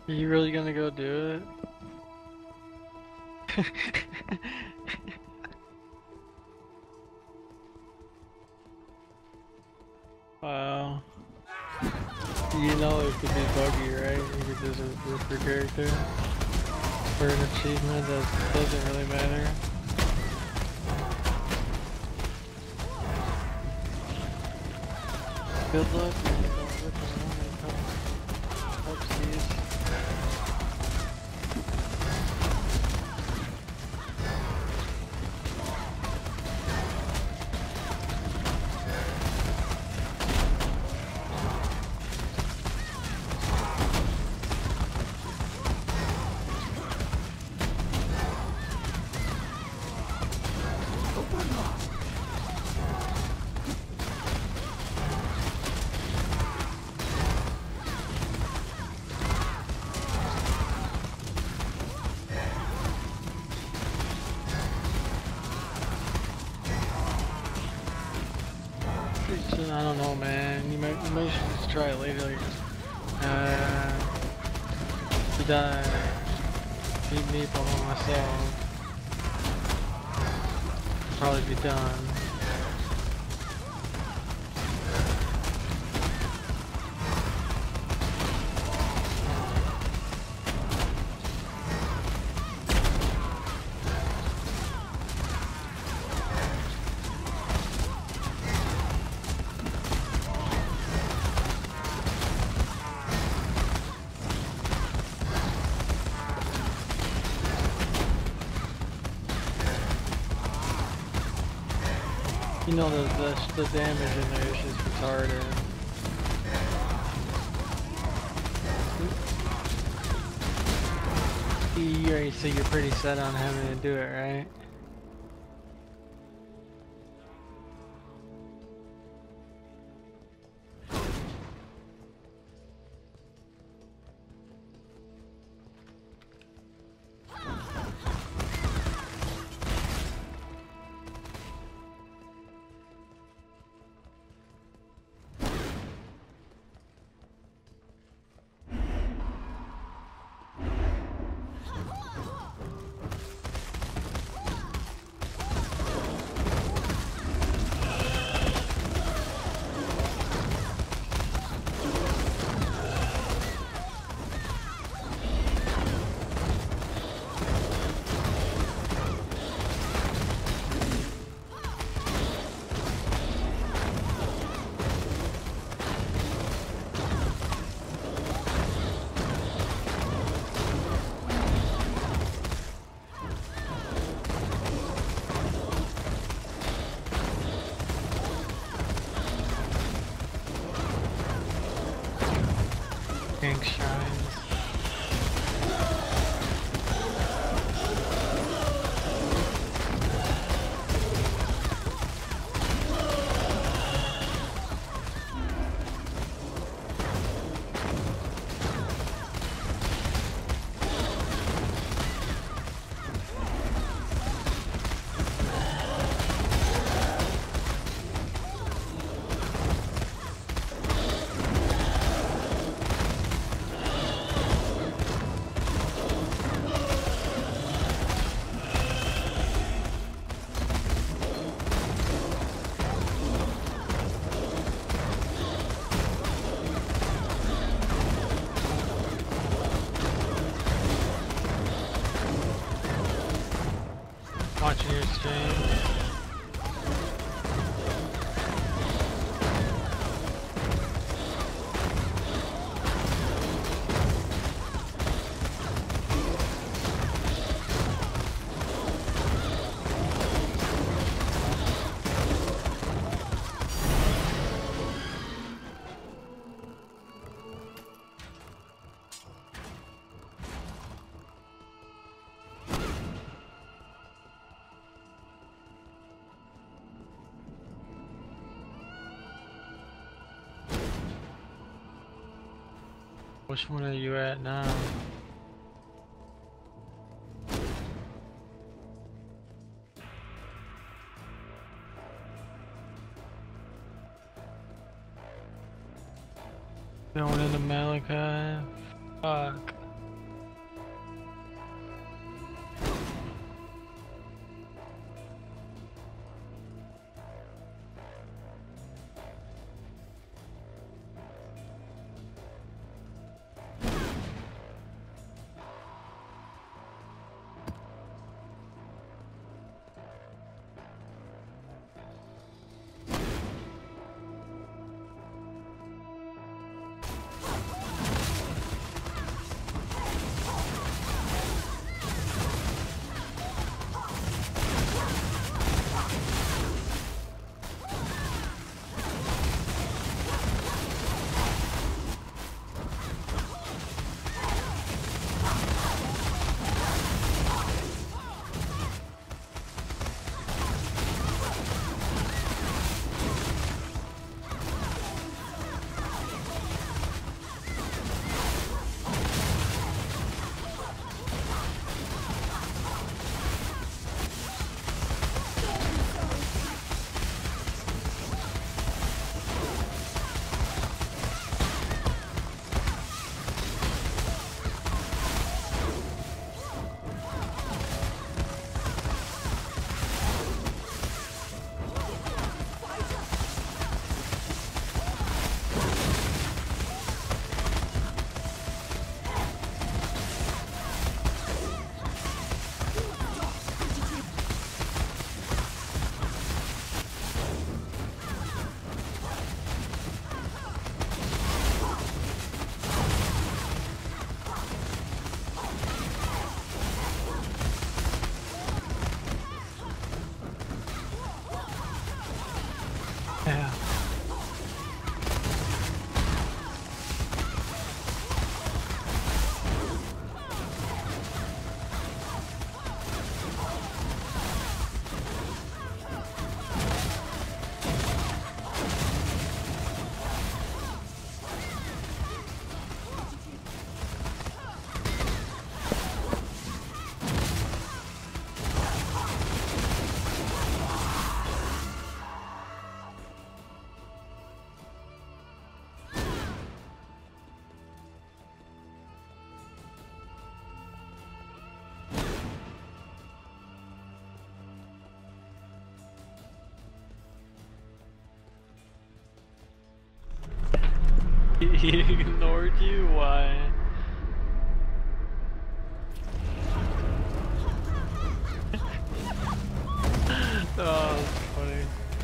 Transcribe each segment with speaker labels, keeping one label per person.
Speaker 1: Are you really gonna go do it? Wow. You know it could be buggy, right? You could just rip your character for an achievement that doesn't really matter. Good luck, man. Don't rip around and come upstairs. I don't know, man. You might just try it later. Like, to die. Beat me by myself. Probably be done. You know the damage in there is just retarded. You already say you're pretty set on having to do it, right? Pink shrines. Watching your stream. Which one are you at now? Going into Malachi? Fuck. He ignored you? Why? Oh, that's funny.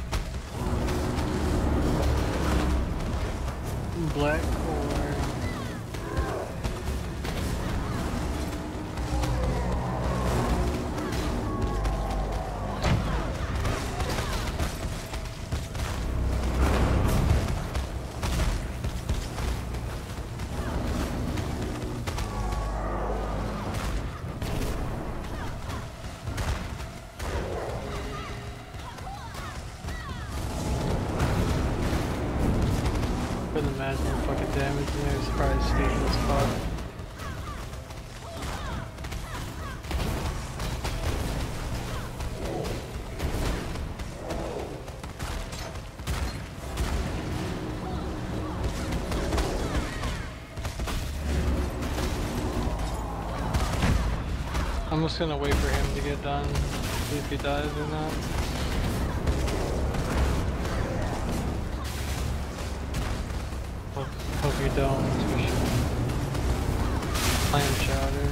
Speaker 1: Black core. Couldn't imagine the fucking damage there. It's probably stable as fuck. I'm just gonna wait for him to get done, see if he dies or not. Hope you don't, for sure. Clam chowder.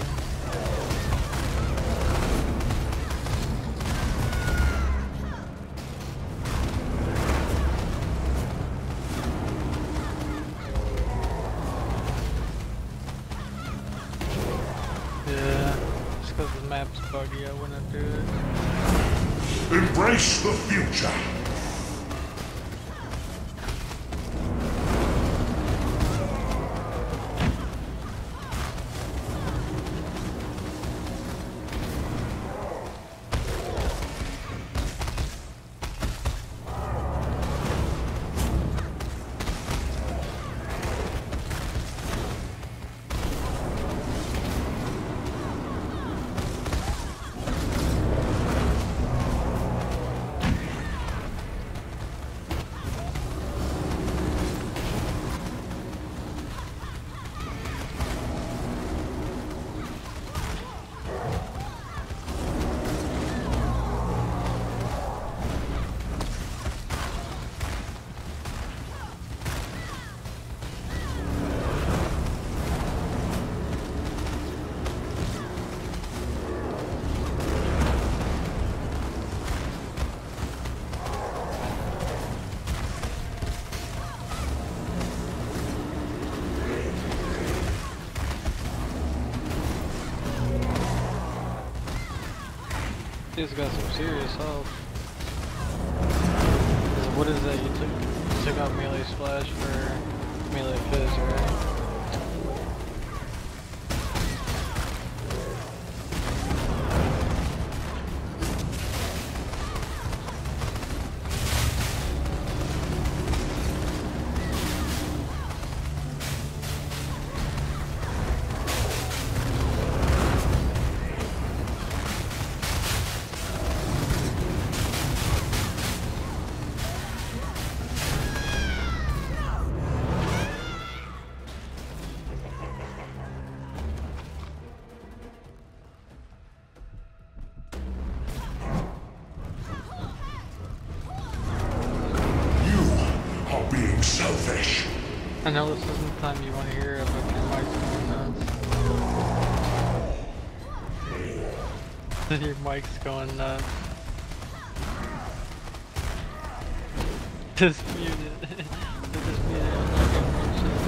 Speaker 1: Yeah, just because the map's buggy, I wouldn't do it.
Speaker 2: Embrace the future. He's got some serious health. What is that? You took out melee splash for melee fizz, right? Selfish.
Speaker 1: I know this isn't the time you want to hear it, but your mic's going nuts. Your mic's going nuts. Just mute it. Just mute it. I'm not gonna mention it.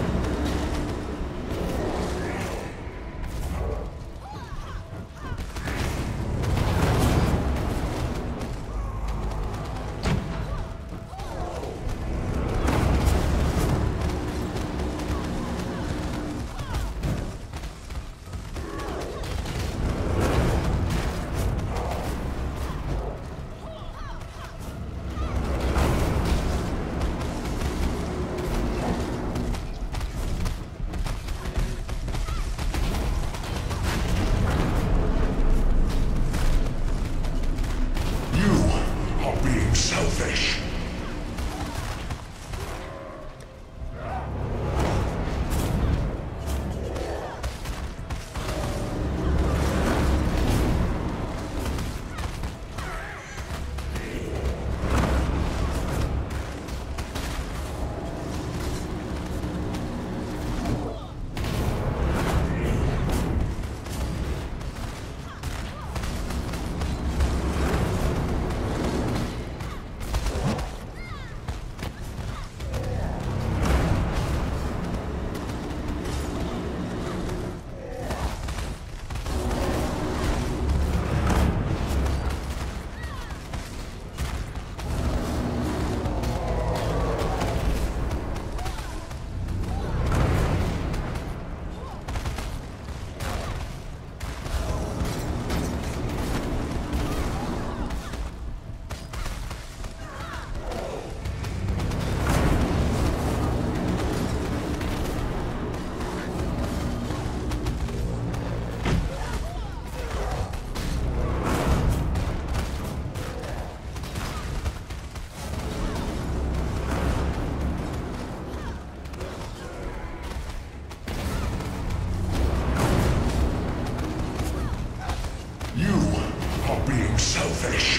Speaker 3: not being selfish.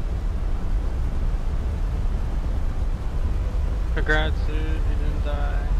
Speaker 1: Congrats, dude. You didn't die.